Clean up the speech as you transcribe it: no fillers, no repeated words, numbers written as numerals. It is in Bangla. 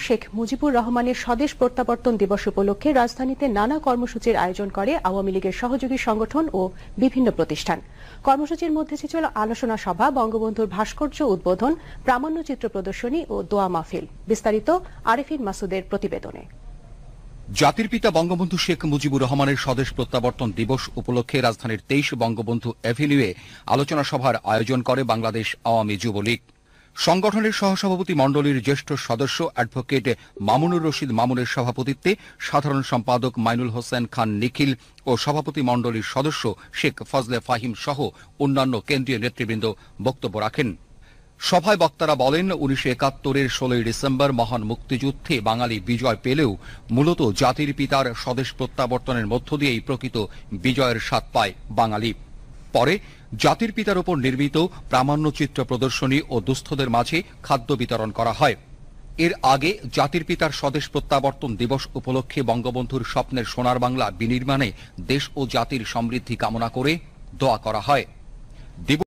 শেখ মুজিবুর রহমানের স্বদেশ প্রত্যাবর্তন দিবস উপলক্ষে রাজধানীতে নানা কর্মসূচির আয়োজন করে আওয়ামী লীগের সহযোগী সংগঠন ও বিভিন্ন প্রতিষ্ঠান। কর্মসূচির মধ্যে ছিল আলোচনা সভা, বঙ্গবন্ধুর ভাস্কর্য উদ্বোধন, প্রামাণ্যচিত্র প্রদর্শনী ও দোয়া মাহফিল। বিস্তারিত আরেফিন মাসুদের প্রতিবেদনে। জাতির পিতা বঙ্গবন্ধু শেখ মুজিবুর রহমানের স্বদেশ প্রত্যাবর্তন দিবস উপলক্ষে রাজধানীর 23 বঙ্গবন্ধু এভিনিউয়ে আলোচনা সভার আয়োজন করে বাংলাদেশ আওয়ামী যুবলীগ। সংগঠনের সহসভাপতি মণ্ডলীর জ্যেষ্ঠ সদস্য অ্যাডভোকেট মামুনুর রশিদ মামুনের সভাপতিত্বে সাধারণ সম্পাদক মাইনুল হোসেন খান নিখিল ও সভাপতি মণ্ডলীর সদস্য শেখ ফজলে ফাহিম সহ অন্যান্য কেন্দ্রীয় নেতৃবৃন্দ বক্তব্য রাখেন। সভায় বক্তারা বলেন, 1971-এর 16 ডিসেম্বর মহান মুক্তিযুদ্ধে বাঙালি বিজয় পেলেও মূলত জাতির পিতার স্বদেশ প্রত্যাবর্তনের মধ্য দিয়েই প্রকৃত বিজয়ের স্বাদ পায় বাঙালি। পরে জাতির পিতার উপর নির্মিত প্রামাণ্যচিত্র প্রদর্শনী ও দুস্থদের মাঝে খাদ্য বিতরণ করা হয়। এর আগে জাতির পিতার স্বদেশ প্রত্যাবর্তন দিবস উপলক্ষে বঙ্গবন্ধুর স্বপ্নের সোনার বাংলা বিনির্মাণে দেশ ও জাতির সমৃদ্ধি কামনা করে দোয়া করা হয়।